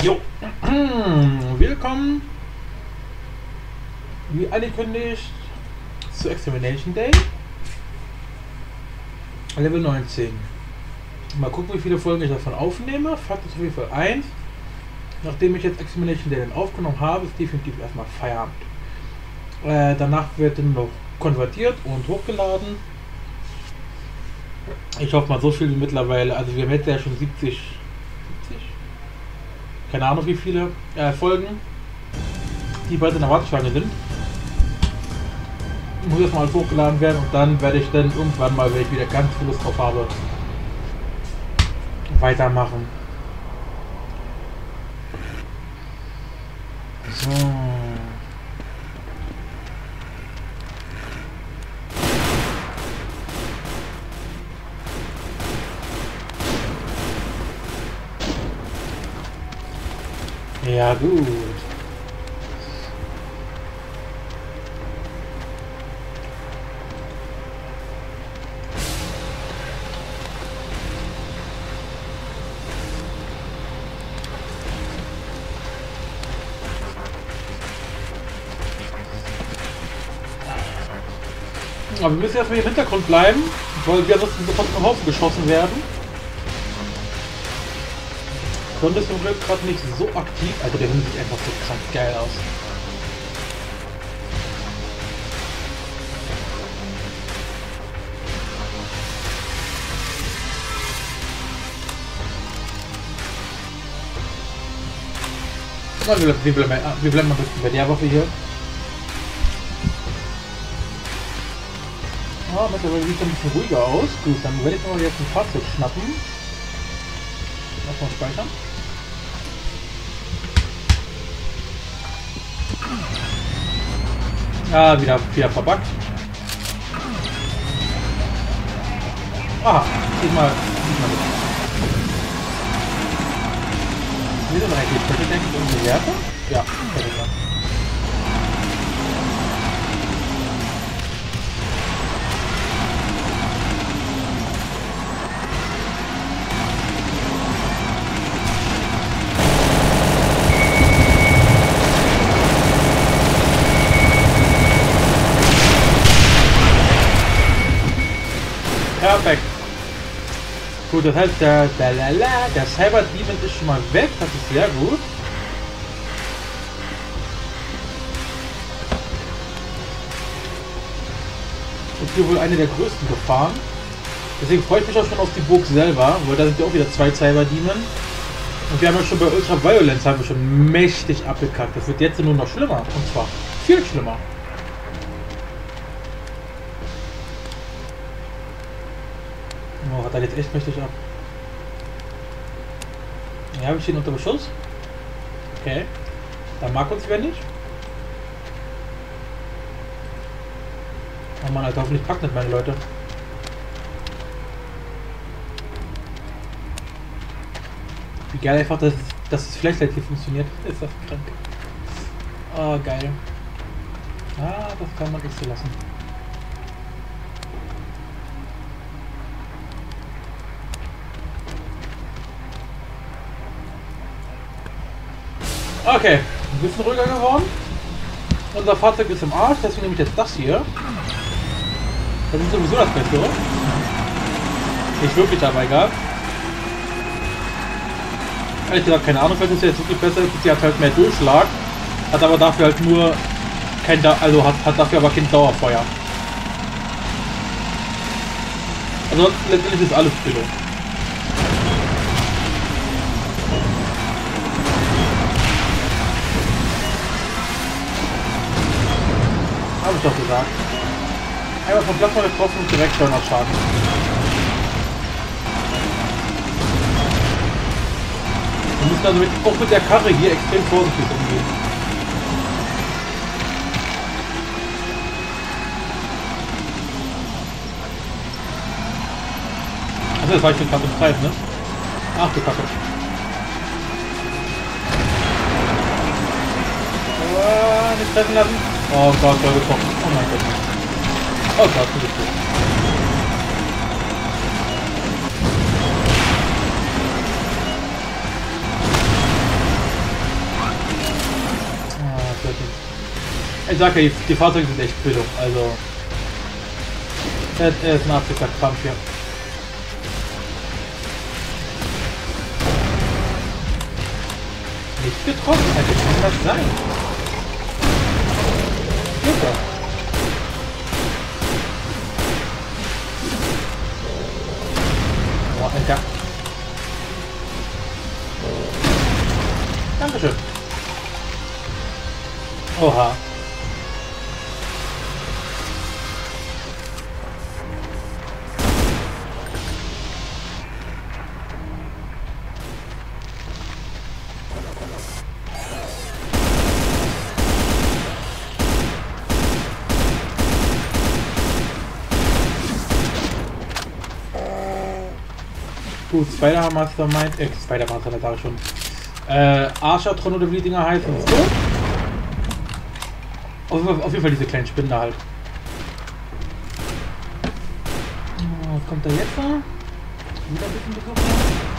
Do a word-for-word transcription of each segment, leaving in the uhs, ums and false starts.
Jo, willkommen, wie angekündigt, zu Extermination Day, Level neunzehn. Mal gucken, wie viele Folgen ich davon aufnehme. Fakt ist auf jeden Fall eins. Nachdem ich jetzt Extermination Day dann aufgenommen habe, ist definitiv erstmal Feierabend. Äh, danach wird dann noch konvertiert und hochgeladen. Ich hoffe mal so viel wie mittlerweile, also wir haben jetzt ja schon siebzig, siebzig? Keine Ahnung wie viele äh, Folgen, die bald in der Warteschlange sind. Muss jetzt mal hochgeladen werden und dann werde ich dann irgendwann mal, wenn ich wieder ganz viel Lust drauf habe, weitermachen. So. Ja gut. Aber wir müssen erstmal im Hintergrund bleiben, weil wir ansonsten sofort vom Haufen geschossen werden. Und ist im Glück gerade nicht so aktiv. Also der Hund sieht einfach so krank geil aus. Na, wir, wir, bleiben, wir bleiben mal ein bisschen bei der Waffe hier. Ah, mittlerweile sieht es ein bisschen ruhiger aus. Gut, dann werde ich mal jetzt ein Fahrzeug schnappen. Lass mal speichern. Ah, wieder, wieder verbuggt. Aha, diesmal, diesmal nicht. Wie sind eigentlich? Könnte ich denken, unsere Werte? Ja, könnte ich sagen. Perfekt. Gut, das heißt, der, der, der, der Cyber Demon ist schon mal weg. Das ist sehr gut. Ist hier wohl eine der größten Gefahren. Deswegen freue ich mich auch schon auf die Burg selber, weil da sind ja auch wieder zwei Cyber Demon. Und wir haben ja schon bei Ultra Violence haben wir schon mächtig abgekackt. Das wird jetzt nur noch schlimmer. Und zwar viel schlimmer. Oh, hat er jetzt echt mächtig ab. Ja, wir stehen unter Beschuss. Okay. Da mag uns wer nicht. Oh Mann, Alter, hoffentlich packt nicht meine Leute. Wie geil einfach, dass, dass das Flashlight hier funktioniert. Ist das krank. Oh, geil. Ah, das kann man nicht so lassen. Okay, ein bisschen ruhiger geworden. Unser Fahrzeug ist im Arsch, deswegen nehme ich jetzt das hier. Das ist sowieso das Beste. Nicht wirklich dabei egal. Ehrlich gesagt, keine Ahnung, vielleicht ist ja jetzt wirklich besser. Sie hat halt mehr Durchschlag, hat aber dafür halt nur kein, da also hat, hat dafür aber kein Dauerfeuer. Also letztendlich ist alles Pillow. Habe ich doch gesagt. Einmal vom Plasma getroffen und direkt zweihundert Schaden. Wir müssen also mit, auch mit der Karre hier extrem vorsichtig umgehen. Achso, das war ich schon gerade im Kreis, ne? Ach du Kacke. Oh, nicht treffen lassen. Oh Gott, voll getroffen. Oh mein Gott. Oh Gott, du bist gut. sag ja, die, die Fahrzeuge sind echt Bildung, also. Das ist ein absoluter Krampf hier. Nicht getroffen, also kann das sein? Super. Boah, Alter. Dankeschön. Oha. Gut, Spider-Mastermind, äh, Spider-Master, da sag ich schon. Äh, Arschatron oder wie die Dinger heißen, ist tot. Auf, auf jeden Fall diese kleinen Spinnen da halt. Oh, was kommt da jetzt da? Wieder ein bisschen bekommen.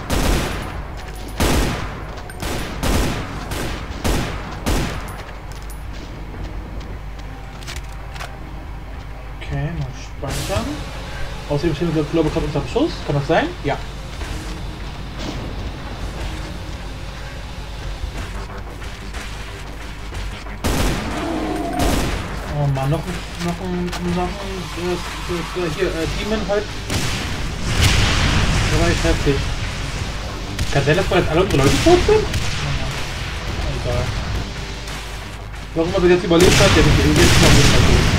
Okay, mal speichern. Außerdem stehen wir, glaube ich, gerade unter Beschuss. Kann das sein? Ja. Oh Mann, noch ein, noch ein, noch ein, äh, hier, äh, Demon halt. Das war echt heftig. Kann sein, dass wir jetzt alle unsere Leute tot sind? Egal. Warum er bis jetzt überlebt hat, der wird jetzt noch nicht mehr tot.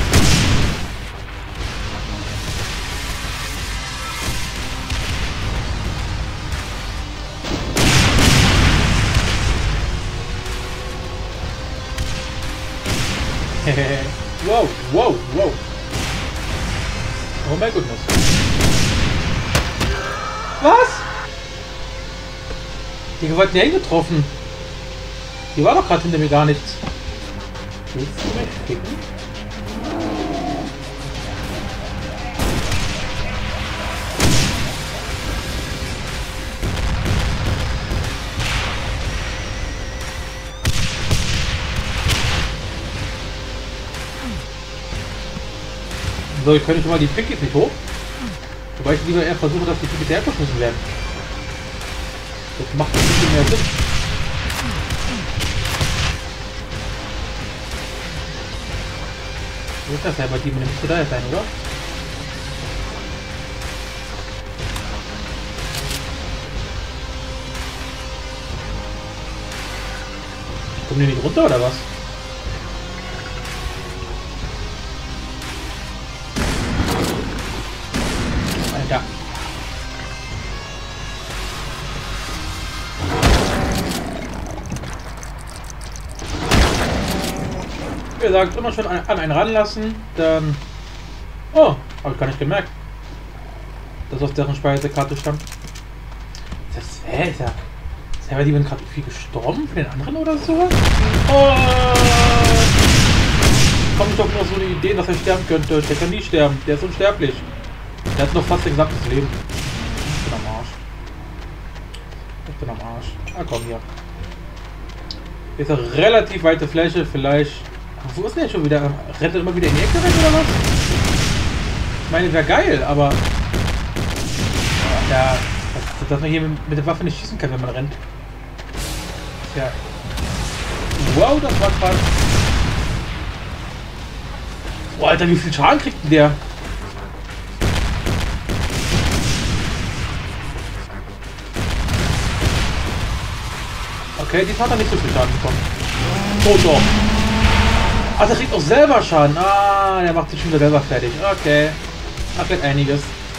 Wow, wow, wow. Oh mein Gott. Was? Die hat nie getroffen. Die war doch gerade hinter mir gar nichts. Willst du mich ficken? So, ich könnte schon mal die Pick jetzt nicht hoch. Wobei ich lieber eher versuche, dass die Pick sehr verschmissen werden. Das macht ein bisschen mehr Sinn. Wo ist das ja bei dir? Der müsste da jetzt sein, oder? Kommen die nicht runter oder was? Alter. Wie gesagt, immer schon an einen ranlassen, dann... Oh, habe ich gar nicht gemerkt, dass auf deren Speisekarte stand. Das hä, ist ja... Ist ja, weil die sind gerade viel gestorben für den anderen oder so? Oh! Kommt doch nur so eine Idee, dass er sterben könnte. Der kann nie sterben, der ist unsterblich. Der hat noch fast ein gesamtes Leben. Ich bin am Arsch. Ich bin am Arsch. Ah komm hier. Ist eine relativ weite Fläche, vielleicht... Wo ist der schon wieder? Rennt er immer wieder in die Ecke rein oder was? Ich meine, wäre geil, aber... Ja, dass, dass man hier mit der Waffe nicht schießen kann, wenn man rennt. Ja. Wow, das war krass. Oh, Alter, wie viel Schaden kriegt denn der? Okay, diesmal hat er nicht so viel Schaden bekommen. Oh doch. Ach, der kriegt auch selber Schaden. Ah, der macht sich schon wieder selber fertig. Okay. Erklärt einiges.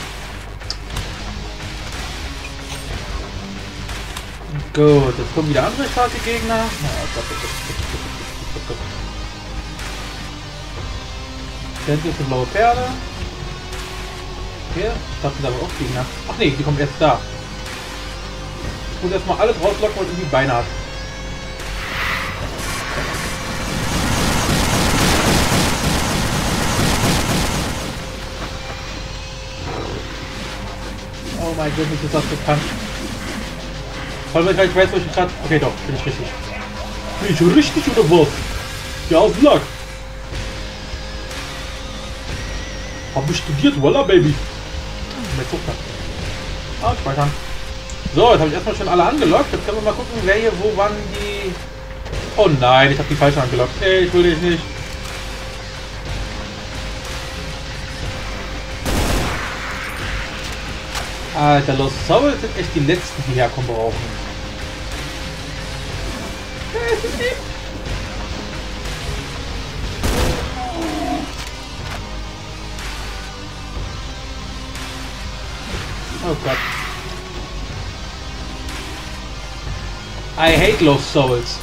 Gut, jetzt kommen wieder andere starke Gegner. Oh Gott, Gott, Gott, Gott, Gott, Gott. Hier ist eine blaue Perle. Hier, ich dachte, da aber auch Gegner. Ach nee, die kommen erst da. Ich muss erstmal alles rauslocken, was irgendwie Beine hat. Oh mein Gott, ist das bekannt. Vor allem, weil ich weiß, wo ich gerade... Okay, doch, bin ich richtig. Bin ich richtig oder was? Ja, aus dem Lack. Hab ich studiert, voila, Baby. Mit Zucker. Ah, speichern. So, jetzt habe ich erstmal schon alle angelockt. Jetzt können wir mal gucken, wer hier wo wann die... Oh nein, ich habe die falsche angelockt. Ey, ich will dich nicht. Alter, Lost Souls sind echt die letzten, die herkommen brauchen. Oh Gott. I hate Lost Souls.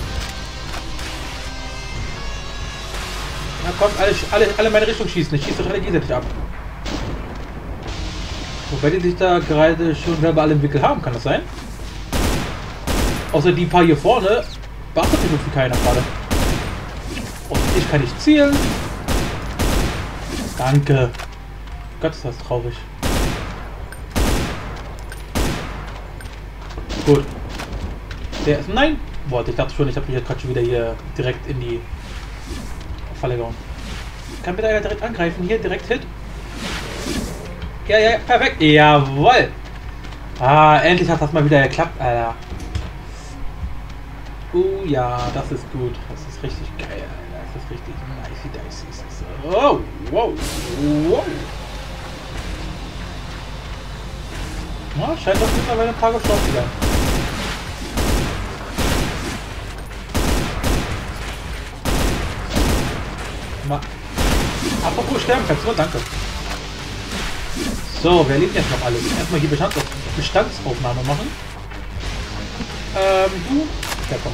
Na kommt, alle, alle, alle meine Richtung schießen. Ich schieße doch alle gegenseitig ab. Wobei die sich da gerade schon selber alle im Wickel haben, kann das sein? Außer die paar hier vorne beachtet sich für keiner gerade. Und ich kann nicht zielen. Danke. Gott, ist das traurig. Gut. Der ist... Nein! Boah, ich dachte schon, ich habe mich jetzt gerade schon wieder hier direkt in die Falle gehauen. Kann bitte einer direkt angreifen? Hier, direkt Hit. Ja, ja, perfekt. Jawohl. Ah, endlich hat das mal wieder geklappt, Alter. Uh, ja, das ist gut. Das ist richtig geil, Alter. Das ist richtig nice. Oh, wow, wow. Ja, scheint doch mittlerweile ein paar gestorben zu sein. Mal. Apropos sterben kannst du, danke. So, wer lebt jetzt noch alles? Erstmal hier Bestands Bestandsaufnahme machen. Ähm, du? Ja, komm.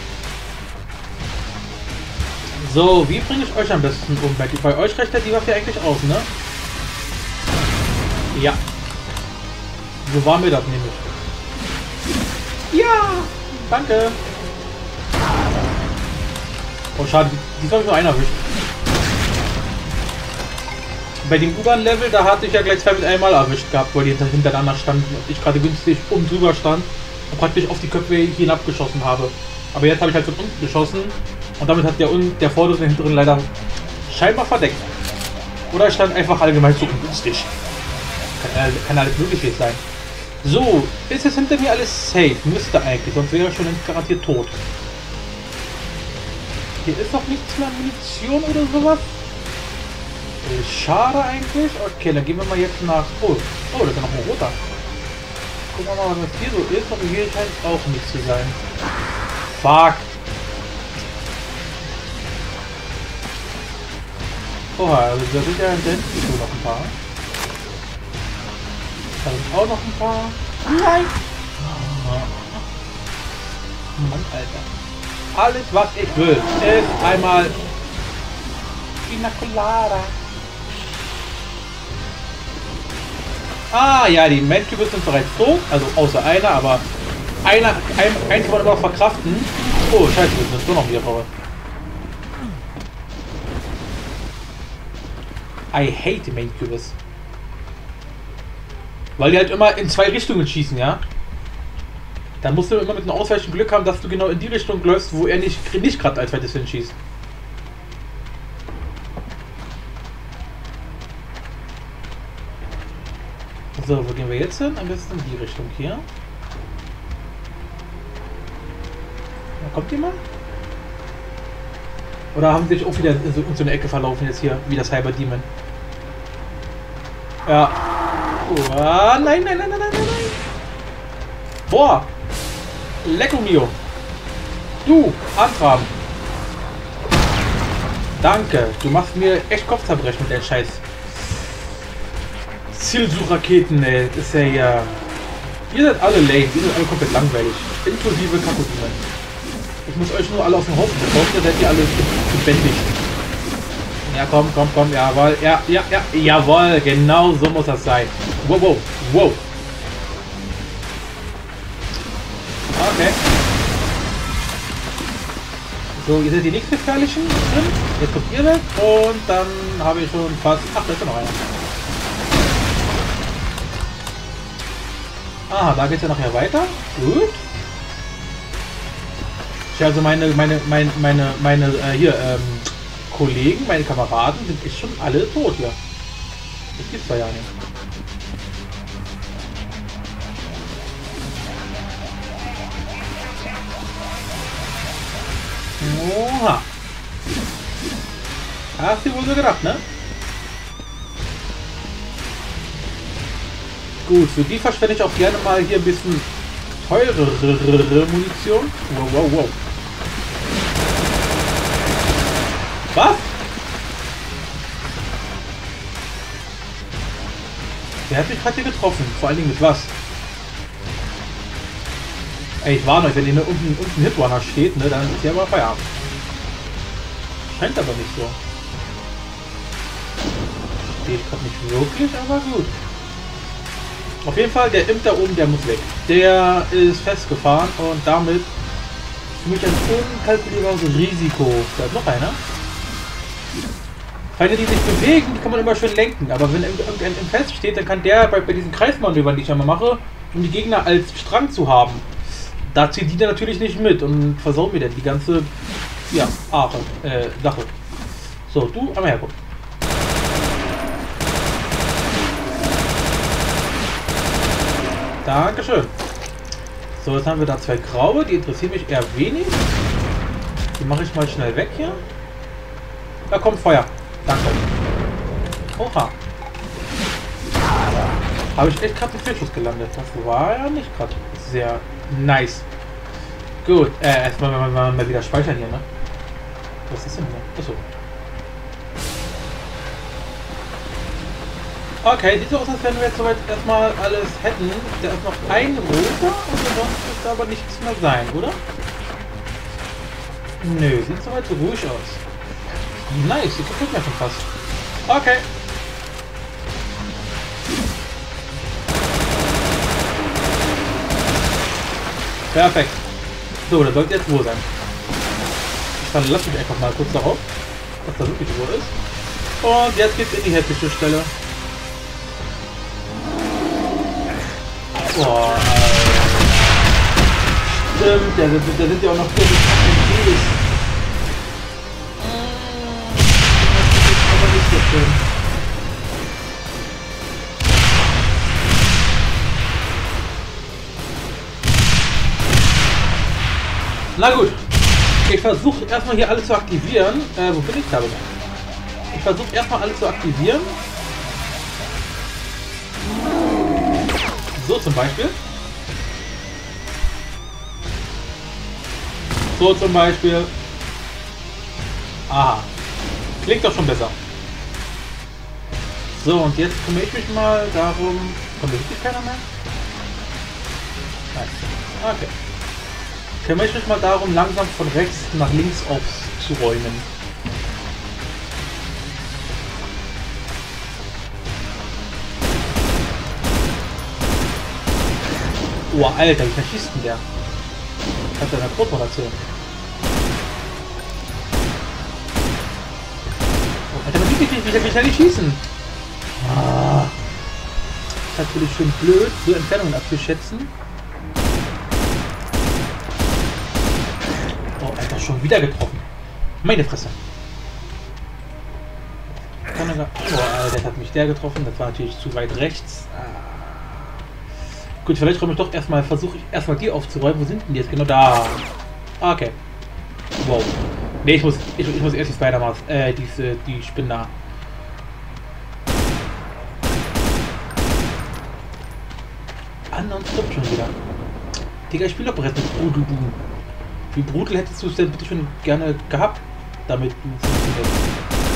So, wie bringe ich euch am besten um? Bei, bei euch reicht ja die Waffe eigentlich aus, ne? Ja. So war mir das nämlich. Ja! Danke! Oh, schade. Die habe ich nur einer erwischt. Bei dem U-Bahn-Level, da hatte ich ja gleich zwei mit einmal erwischt gehabt, weil die hintereinander standen und ich gerade günstig oben drüber stand und praktisch auf die Köpfe hinabgeschossen habe. Aber jetzt habe ich halt von unten geschossen und damit hat der, der vordere und hinteren leider scheinbar verdeckt. Oder stand einfach allgemein zu ungünstig. Kann, kann alles möglich sein. So, ist jetzt hinter mir alles safe? Müsste eigentlich, sonst wäre ich schon garantiert tot. Hier ist noch nichts mehr Munition oder sowas. Schade eigentlich. Okay, dann gehen wir mal jetzt nach... Oh, oh, da ist ja noch ein roter. Gucken wir mal, was hier so ist. Aber hier scheint es auch nicht zu sein. Fuck. Oha, also da sind ja hinten noch ein paar. Da sind auch noch ein paar. Nein! Mann, Alter. Alles, was ich will, ist einmal Pina Colada. Ah ja, die Main-Cubes sind bereits tot, also außer einer, aber einer, ein, ein kann man immer noch verkraften. Oh, scheiße, wir sind doch noch wieder vorbei. I hate Main-Cubes. Weil die halt immer in zwei Richtungen schießen, ja? Dann musst du immer mit einem Ausweichen Glück haben, dass du genau in die Richtung läufst, wo er nicht, nicht gerade als zweites hinschießt. So, wo gehen wir jetzt hin? Am besten in die Richtung hier. Da kommt jemand? Oder haben sie sich auch wieder in so, in so eine Ecke verlaufen jetzt hier, wie das Cyber Demon? Ja. Oh, nein, nein, nein, nein, nein, nein, nein. Boah. Lecco mio. Du, Antraben. Danke. Du machst mir echt Kopfzerbrechen mit der Scheiß. Zielsuchraketen, ey. Das ist ja ja. Ihr seid alle lame. Ihr seid alle komplett langweilig. Inklusive Kakodinen. Ich muss euch nur alle auf den Haufen bekommen, dann seid ihr alle gebändigt. Ja, komm, komm, komm, jawohl, ja, ja, ja, jawohl, genau so muss das sein. Wow, wow, wow. Okay. So, ihr seid die nächsten gefährlichen drin. Jetzt kommt ihr weg und dann habe ich schon fast... Ach, da ist ja noch einer. Aha, da geht es ja nachher weiter. Gut. Also meine, meine, meine, meine, meine, äh, hier, ähm, Kollegen, meine Kameraden sind echt schon alle tot hier. Das gibt's da ja nicht. Oha. Hast du wohl so gedacht, ne? Gut, für die verschwende ich auch gerne mal hier ein bisschen teurere Munition. Wow, wow, wow. Was? Der hat mich gerade hier getroffen. Vor allen Dingen mit was? Ey, ich warne euch, wenn hier unten, unten Hitrunner steht, ne, dann ist ja mal Feierabend. Scheint aber nicht so. Geht gerade nicht wirklich, aber gut. Auf jeden Fall, der Imp da oben, der muss weg. Der ist festgefahren und damit für mich ein unkalkulierbares Risiko. Da ist noch einer. Feinde, die sich bewegen, die kann man immer schön lenken. Aber wenn irgendein Imp feststeht, dann kann der bei, bei diesen Kreismanövern, die ich einmal mache, um die Gegner als Strang zu haben, da zieht die dann natürlich nicht mit und versaut mir dann die ganze, ja, Ache, äh, Sache. So, du, einmal herkommen. Dankeschön. So, jetzt haben wir da zwei graue, die interessieren mich eher wenig. Die mache ich mal schnell weg hier. Da kommt Feuer. Danke. Oha. Habe ich echt gerade einen Fehlschuss gelandet. Das war ja nicht gerade sehr nice. Gut, äh, erstmal mal, mal, mal wieder speichern hier, ne? Was ist denn hier? Achso. Okay, sieht so aus, als wenn wir jetzt soweit erstmal alles hätten. Da ist noch ein roter und sonst wird aber nichts mehr sein, oder? Nö, sieht soweit so ruhig aus. Nice, das gefällt mir schon fast. Okay. Perfekt. So, das sollte jetzt Ruhe sein. Ich verlasse mich einfach mal kurz darauf, dass da wirklich Ruhe ist. Und jetzt geht's in die heftigste Stelle. Boah, stimmt, da sind, da sind ja auch noch vier Babys. Aber nicht so schön. Na gut, ich versuche erstmal hier alles zu aktivieren. Äh, wo bin ich da? Ich versuche erstmal alles zu aktivieren. So zum Beispiel. So zum Beispiel. Aha. Klingt doch schon besser. So, und jetzt kümmere ich mich mal darum. Kommt wirklich keiner mehr? Nein. Okay. Kümmere ich mich mal darum, langsam von rechts nach links aufzuräumen. Oh, Alter, wie verschießt denn der? Kannst du deiner Gruppe erzählen? Oh, Alter, man sieht nicht, wie kann ich schießen? Ah, das ist natürlich schön blöd, so Entfernungen abzuschätzen. Oh, Alter, schon wieder getroffen. Meine Fresse. Oh, Alter, das hat mich der getroffen. Das war natürlich zu weit rechts. Ah. Gut, vielleicht räume ich doch erstmal, versuche ich erstmal die aufzuräumen. Wo sind denn die jetzt genau? Da. Okay. Wow. Ne, ich muss, ich, ich muss erst die Spider-Man, äh, diese, die Spinner. Ah, nonstop schon wieder. Digga, ich spiele doch bereits mit Brutal Doom. Wie brutal hättest du es denn bitte schon gerne gehabt, damit du es funktioniert?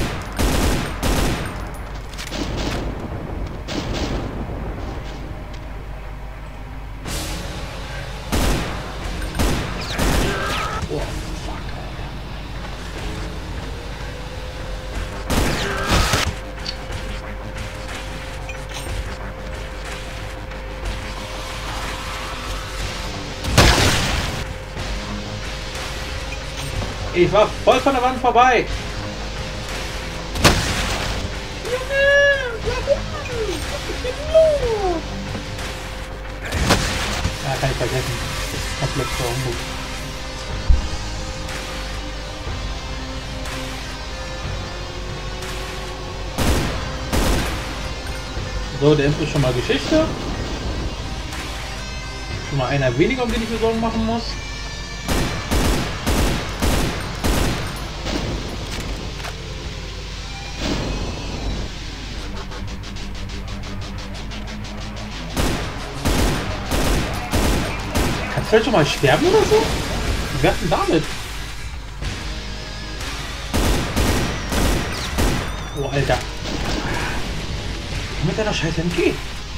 Ich war voll von der Wand vorbei. Ja, kann ich vergessen. Komplett Humbug. So, der Imp ist schon mal Geschichte. Schon mal einer weniger, um den ich mir Sorgen machen muss. Kannst du vielleicht schon mal sterben oder so? Wie wär's denn damit? Oh, Alter. Mit deiner scheiß M G.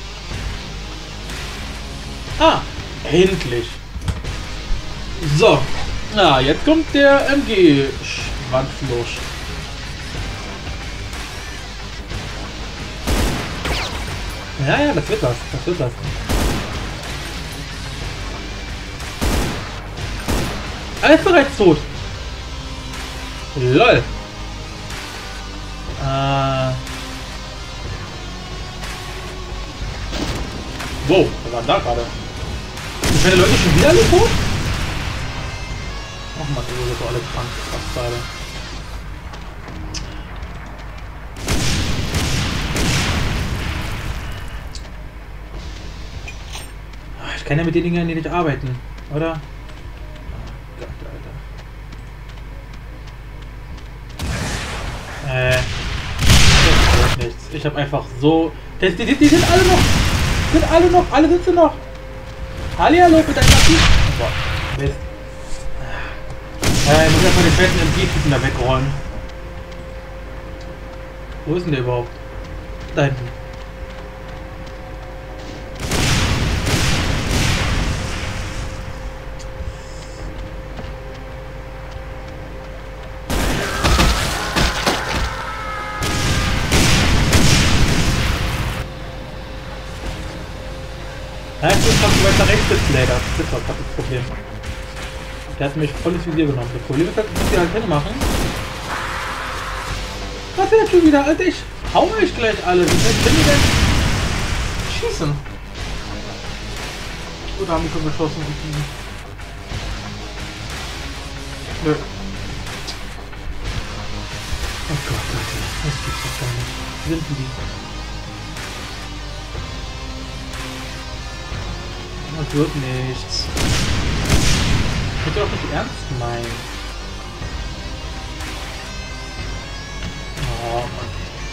Ah, endlich. So. Na, jetzt kommt der M G-Schwanz los. Ja, ja, das wird was. Das wird was. Alles bereits tot. Lol. Äh. Wow, was war da gerade? Sind meine Leute schon wieder alle tot? Ach man, die sind so alle krank, fast gerade. Ich kann ja mit den Dingen nicht arbeiten, oder? Oh Gott, Alter. Äh. Das wird nichts. Ich habe einfach so. Die, die, die sind alle noch. Sind alle noch. Alle sind sie noch. Hallihallo, mit deinem Papier. Oh Gott. Mist. Äh, ich muss erstmal den fetten M G-Typen da wegräumen. Wo ist denn der überhaupt? Da hinten. Ja, ich muss noch weiter rechts sitzen, leider. Das ist das Problem. Der hat mich voll ins Visier genommen. Das Problem ist, dass ich halt hinmachen. Was ist denn schon wieder? Alter, ich hau euch gleich alle. Wie schnell können die denn schießen? Oder haben die schon geschossen? Nö. Oh Gott, Alter. Das gibt's doch gar nicht. Wie sind denn die? Das wird nichts. Ich hätte auch nicht ernst meinen. Oh Mann.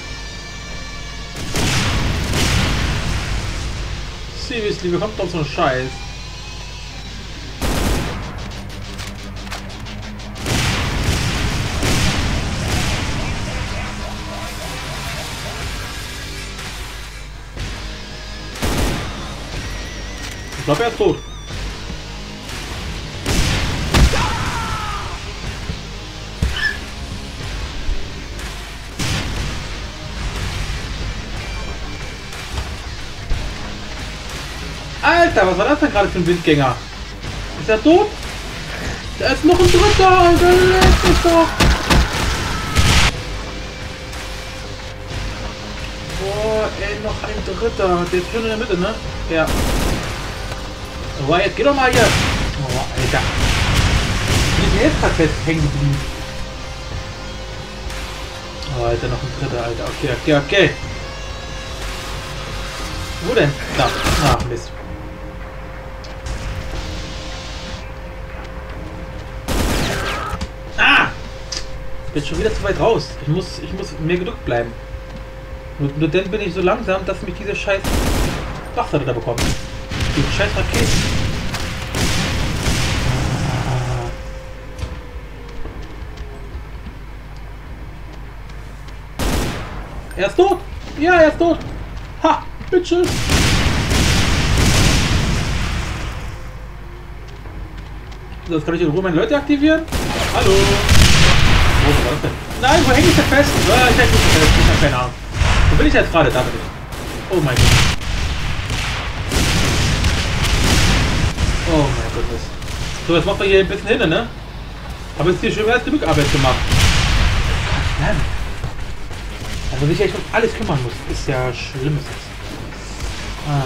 Seriously, wir kommen doch so ein Scheiß. Ich glaube, er ist tot. Alter, was war das denn gerade für ein Windgänger? Ist er tot? Da ist noch ein dritter, der lebt sich doch. Boah, ey, noch ein dritter. Der ist schon in der Mitte, ne? Ja. So, jetzt geh doch mal hier. Oh, Alter. Wie ist denn jetzt gerade fest hängen geblieben? Oh, Alter, noch ein dritter, Alter. Okay, okay, okay. Wo denn? Da. Ach, Mist. Ah! Ich bin schon wieder zu weit raus. Ich muss, ich muss mehr gedrückt bleiben. Nur, nur dann bin ich so langsam, dass mich diese scheiß Wachseite da bekommt. Die scheiß Raketen. Er ist tot! Ja, er ist tot! Ha! Bitches! So, jetzt kann ich in Ruhe meine Leute aktivieren. Hallo! Wo war das denn? Nein, wo hänge ich denn fest? Ja, ich hänge nicht fest, ich habe keine Ahnung. Wo bin ich jetzt gerade? Da bin ich. Oh mein Gott. Oh mein Gott. So, jetzt macht man hier ein bisschen hin, ne? Aber jetzt hier schon mehr als genug Arbeit gemacht. Verdammt. Also sich echt um alles kümmern muss, ist ja schlimm. Ah.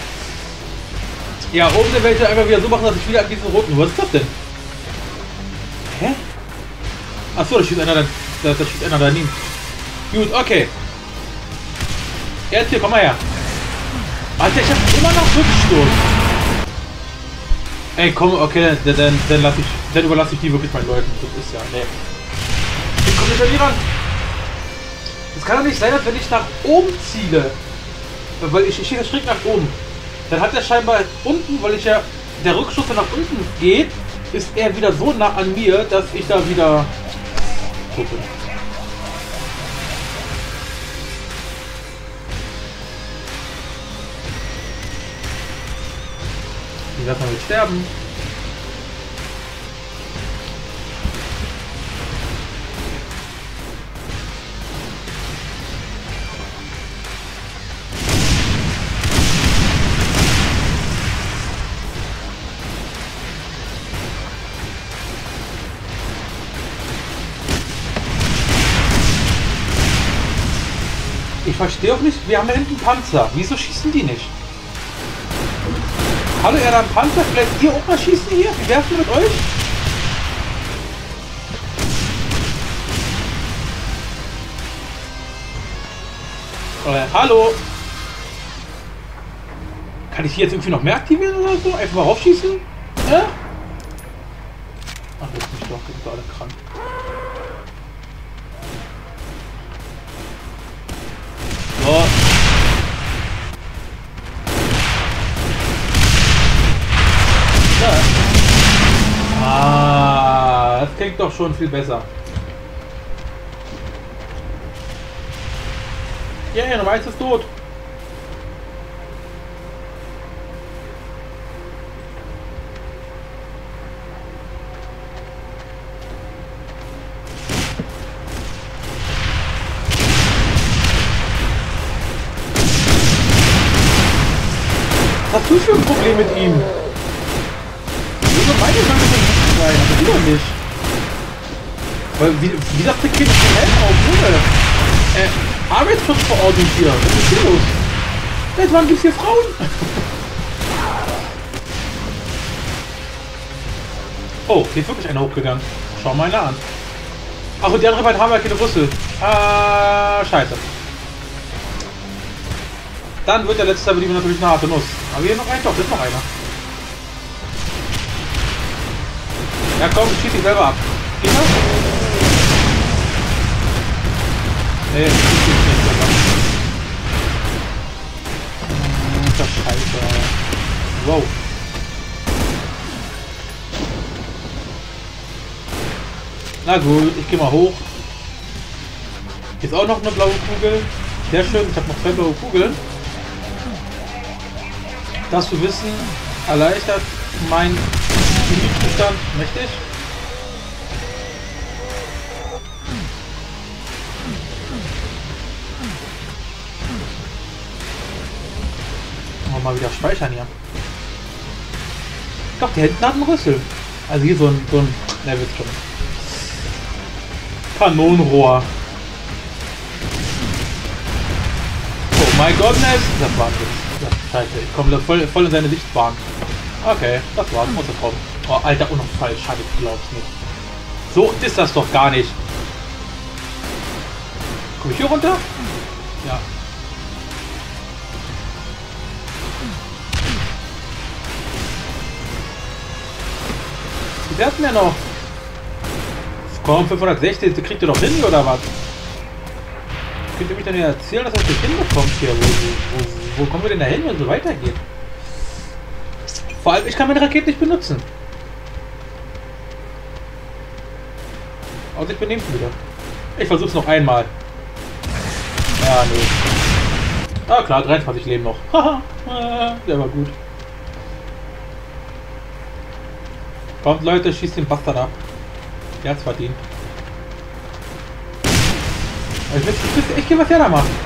Ja, oben werde ich einfach wieder so machen, dass ich wieder an diesen roten. Was ist das denn? Achso, da schießt einer, da, da, da schießt einer daneben. Gut, okay. Jetzt hier, komm mal her. Alter, ich hab immer noch Rückstoß. Ey, komm, okay, dann, dann, dann, lass ich, dann überlasse ich die wirklich meinen Leuten. Das ist ja, ne. Ich komm nicht an die ran. Das kann doch nicht sein, dass wenn ich nach oben ziele, weil ich, ich stehe schräg nach oben, dann hat er scheinbar unten, weil ich ja, der Rückschuss, der nach unten geht, ist er wieder so nah an mir, dass ich da wieder tot bin. Die lassen wir jetzt sterben. Ich verstehe auch nicht, wir haben da hinten Panzer. Wieso schießen die nicht? Hallo, er da ein Panzer? Vielleicht ihr auch mal schießen hier? Wie wär's denn mit euch? Äh, hallo? Kann ich hier jetzt irgendwie noch mehr aktivieren oder so? Einfach mal raufschießen? Äh? Ach, jetzt nicht doch, die sind alle krank. So. Ja. Ah, das klingt doch schon viel besser. Ja, yeah, Nummer eins ist tot. Was hast du für ein Problem mit ihm? Wieso meine ich, nicht sein, aber du doch nicht. Weil, wie, wie sagt der Kind den Helm auf, Junge? Äh, Arbeitsschutzverordnung hier. Was ist hier los? Seit wann gibt's hier Frauen? Oh, hier ist wirklich einer hochgegangen. Schau mal einer an. Ach, und die andere beiden haben ja keine Rüssel. Ah, scheiße. Dann wird der letzte Belieber natürlich eine harte Nuss. Aber hier noch ein, doch, ist noch einer. Ja komm, schieß dich selber ab. Geht das? Nee, schieß dich nicht selber. Das Scheiße. Wow. Na gut, ich gehe mal hoch. Hier ist auch noch eine blaue Kugel. Sehr schön, ich habe noch zwei blaue Kugeln. Das zu wissen erleichtert mein Gemütszustand mächtig. Mal wieder speichern hier. Doch, die hinten hat einen Rüssel. Also hier so ein, so ein, ne, wird schon. Kanonenrohr. Oh mein Gott, ne, das war das. Scheiße, ich komme voll, voll in seine Sichtbahn. Okay, das war's, muss er kommen. Oh, Alter, Unfall, schade, ich glaub's nicht. So ist das doch gar nicht. Komm ich hier runter? Ja. Wie fährt denn der noch? Komm, fünfhundertsechzig, das kriegt ihr doch hin, oder was? Könnt ihr mich dann ja erzählen, dass das nicht hinbekommt hier? Wo, wo, wo kommen wir denn da hin, wenn es so weitergeht? Vor allem, ich kann meine Rakete nicht benutzen. Also ich benehme es wieder. Ich versuch's noch einmal. Ja, nee. Ah klar, dreiundzwanzig Leben noch. Haha, der war gut. Kommt Leute, schießt den Bastard ab. Der hat's verdient. Ich wüsste echt, was der da macht.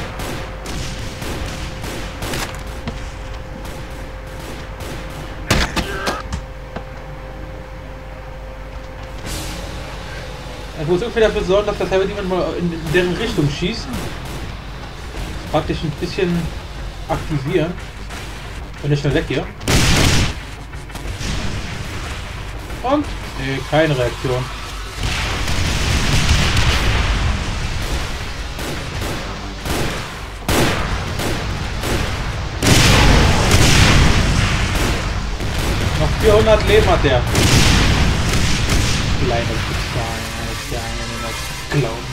Ich muss irgendwie dafür sorgen, dass das halbe niemand mal in deren Richtung schießt. Praktisch ein bisschen aktivieren. Wenn ich schnell weg hier. Und? Nee, keine Reaktion. achthundert Leben hat der. Kleine Pizza, ja, das glauben.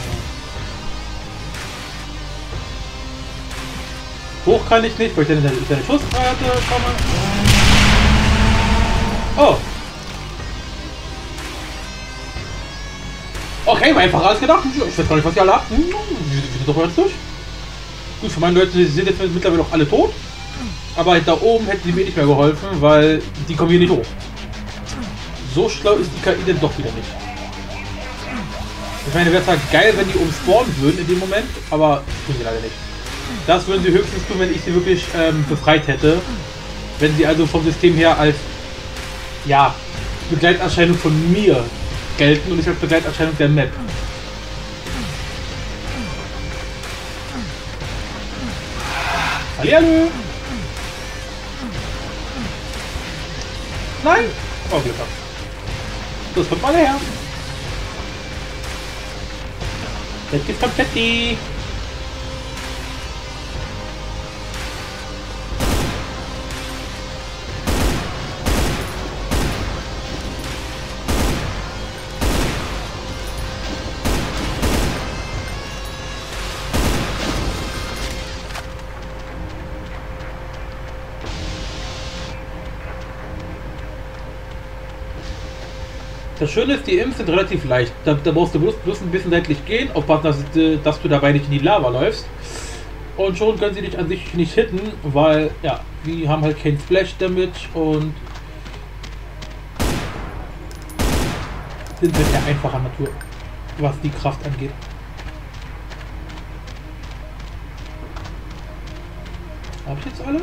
Hoch kann ich nicht, weil ich dann in seine Schussfreiheit komme. Oh. Okay, war einfacher als gedacht. Ich weiß gar nicht, was ihr alle habt. Wir sind doch jetzt durch. Gut, für meine Leute sind jetzt mittlerweile auch alle tot. Aber da oben hätten sie mir nicht mehr geholfen, weil die kommen hier nicht hoch. So schlau ist die K I denn doch wieder nicht. Ich meine, wäre zwar geil, wenn die oben spawnen würden in dem Moment, aber tun sie leider nicht. Das würden sie höchstens tun, wenn ich sie wirklich ähm, befreit hätte. Wenn sie also vom System her als, ja, Begleiterscheinung von mir gelten und nicht als Begleiterscheinung der Map. Hallihallo! Nein! Oh, Glück gehabt. Das kommt mal her. Jetzt gibt's Konfetti. Das Schöne ist, die Imps sind relativ leicht. Da, da brauchst du bloß, bloß ein bisschen seitlich gehen, aufpassen, dass, dass du dabei nicht in die Lava läufst. Und schon können sie dich an sich nicht hitten, weil, ja, die haben halt kein Splash Damage und sind halt eher einfacher Natur, was die Kraft angeht. Hab ich jetzt alle?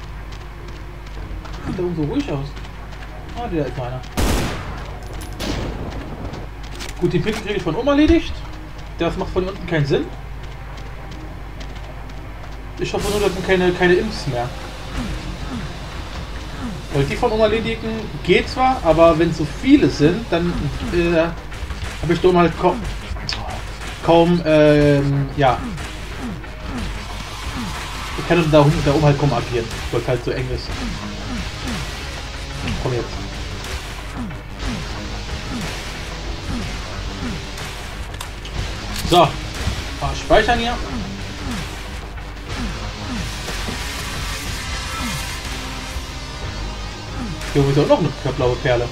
Sieht da so ruhig aus. Ah, der ist einer. Gut, die Pinkel kriege ich von oben erledigt. Das macht von unten keinen Sinn. Ich hoffe nur, dass sind keine, keine Imps mehr. Weil die von oben erledigen geht zwar, aber wenn so viele sind, dann äh, habe ich da oben halt kaum, kaum ähm, ja. Ich kann da, da oben halt kaum agieren, weil es halt so eng ist. Komm jetzt. So, mal speichern hier. Hier ist auch noch eine blaue Perle.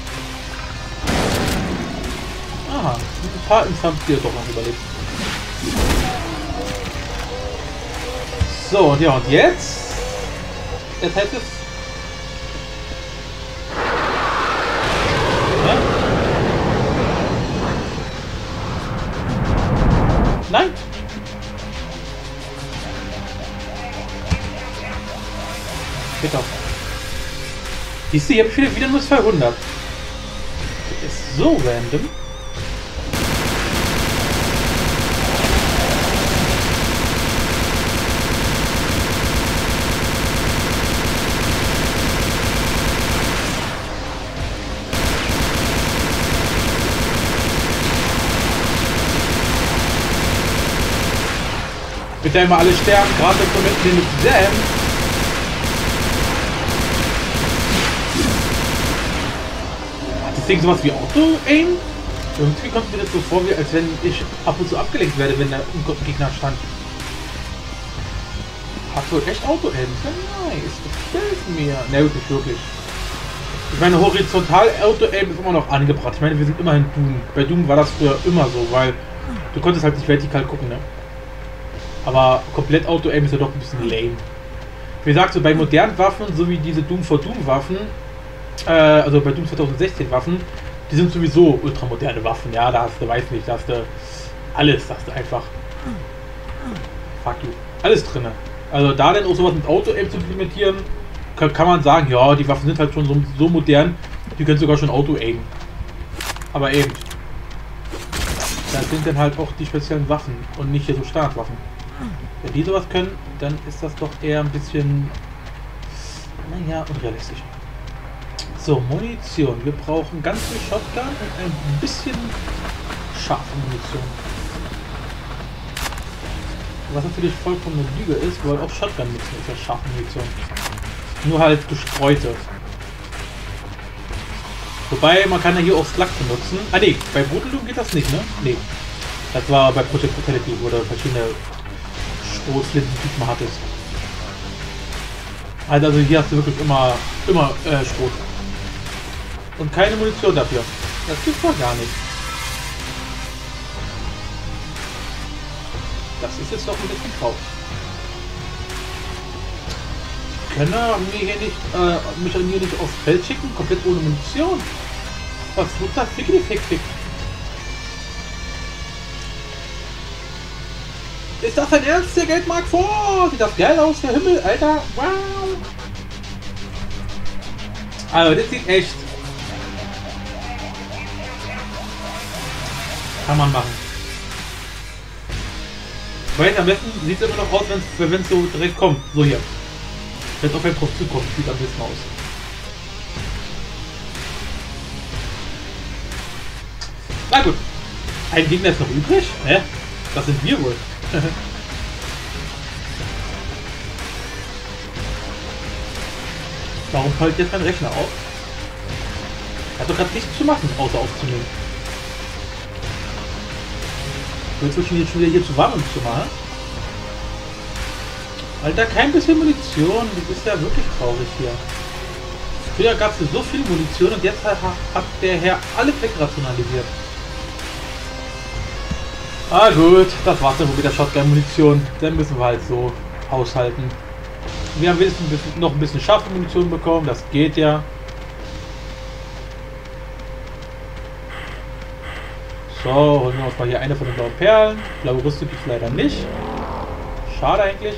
Aha, ein paar Imps haben hier doch noch überlebt. So, und ja, und jetzt? Jetzt heißt es. Ja? Nein! Geht doch. Siehst du, ich habe wieder, wieder nur zweihundert. Das ist so random. Bitte immer alle sterben, gerade mit dem Exam. Hat das Ding sowas wie Auto-Aim? Irgendwie kommt mir das so vor, wie als wenn ich ab und zu abgelenkt werde, wenn da ein Gegner stand. Hat wohl echt Auto-Aim. Nice, das gefällt mir. Na gut, nicht wirklich. Ich meine, horizontal Auto-Aim ist immer noch angebracht. Ich meine, wir sind immer in Doom. Bei Doom war das früher immer so, weil du konntest halt nicht vertikal gucken, ne? Aber komplett Auto-Aim ist ja doch ein bisschen lame. Wie gesagt, so bei modernen Waffen, so wie diese Doom for Doom Waffen, äh, also bei Doom zwanzig sechzehn Waffen, die sind sowieso ultramoderne Waffen, ja, da hast du, weiß nicht, da hast du alles, da hast du einfach, fuck you, alles drin. Also da dann auch sowas mit Auto-Aim zu implementieren, kann, kann man sagen, ja, die Waffen sind halt schon so, so modern, die können sogar schon Auto-Aim. Aber eben, das sind dann halt auch die speziellen Waffen und nicht hier so Standardwaffen. Wenn die sowas können, dann ist das doch eher ein bisschen, naja, unrealistisch. So, Munition. Wir brauchen ganz viel Shotgun und ein bisschen scharfe Munition. Was natürlich vollkommen eine Lüge ist, weil auch Shotgun nutzen ist ja scharfe Munition. Nur halt gestreute. Wobei, man kann ja hier auch Slug benutzen. Ah ne, bei Brutalum geht das nicht, ne? Ne. Das war bei Project Brutality, wo du verschiedene Schrotflinten-Typen hattest. Also, also hier hast du wirklich immer, immer äh, Schrot. Und keine Munition dafür. Das gibt's doch gar nicht. Das ist jetzt doch ein bisschen traurig. Ich kann mir hier nicht, äh, mich hier nicht aufs Feld schicken, komplett ohne Munition. Was tut das? Fickli fick fick. Ist das dein Ernst, der Geldmarkt vor? Sieht das geil aus, der Himmel, Alter. Wow. Also, das sieht echt. Kann man machen. Weil am besten sieht es immer noch aus, wenn es so direkt kommt. So hier. Wenn es auf einen drauf zukommt, sieht am besten aus. Na gut. Ein Gegner ist noch übrig? Hä? Das sind wir wohl. Warum fällt jetzt mein Rechner auf? Er hat doch gerade nichts zu machen, außer aufzunehmen. Jetzt wird schon wieder hier zu warm im Zimmer. Alter, kein bisschen Munition. Das ist ja wirklich traurig hier. Früher gab es so viel Munition und jetzt hat, hat der Herr alles wegrationalisiert. Ah gut, das war's dann wohl mit der Shotgun-Munition. Dann müssen wir halt so haushalten. Wir haben wenigstens noch ein bisschen scharfe Munition bekommen. Das geht ja. So, holen wir uns mal hier eine von den blauen Perlen. Blaue Rüstung gibt es leider nicht. Schade eigentlich.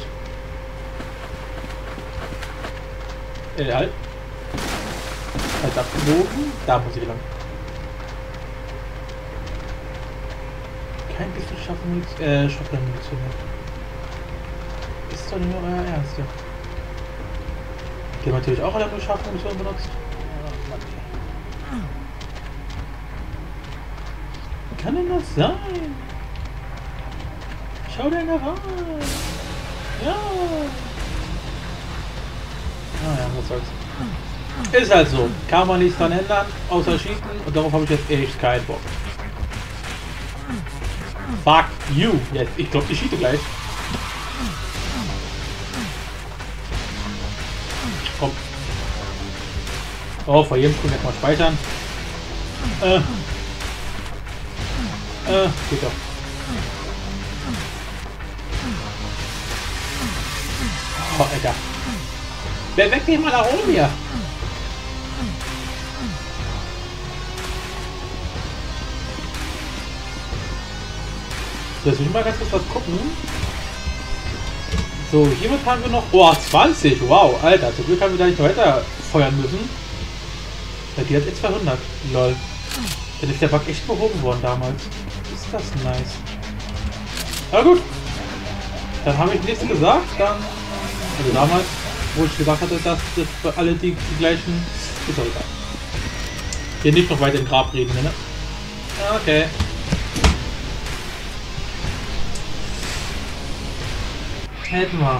Äh, halt. Halt abgebogen. Da muss ich lang. Kein bisschen scharfe Munition. Äh, Shotgun-Munition. Ist doch nicht nur euer Ernst, ja. Die haben natürlich auch alle nur scharfe Munition benutzt. Wie kann denn das sein? Schau dir da rein. Ja. Ah ja, was soll's. Ist halt so. Kann man nichts dran ändern, außer schießen. Und darauf habe ich jetzt echt keinen Bock. Fuck you. Jetzt, ich glaube, ich schieße gleich. Komm. Oh, vor jedem Sprung jetzt mal speichern. Äh. Äh, geht doch. Oh, Alter. Wer weckt mich mal da oben hier? So, jetzt will ich mal ganz kurz was gucken. So, hiermit haben wir noch... Oh, zwanzig! Wow, Alter. Zum Glück haben wir da nicht weiter feuern müssen. Ja, die hat jetzt zweihundert. Lol. Dann ist der Bug echt behoben worden damals. Ist das nice. Na gut. Dann habe ich nichts gesagt. Dann... Also damals, wo ich gesagt hatte, dass das für alle die, die gleichen... Ist auch egal. Hier nicht noch weiter im Grab reden, ne? Okay. Hätten wir.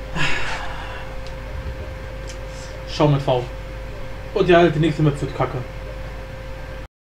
Schau mit V. Und ja, die nächste Map wird kacke.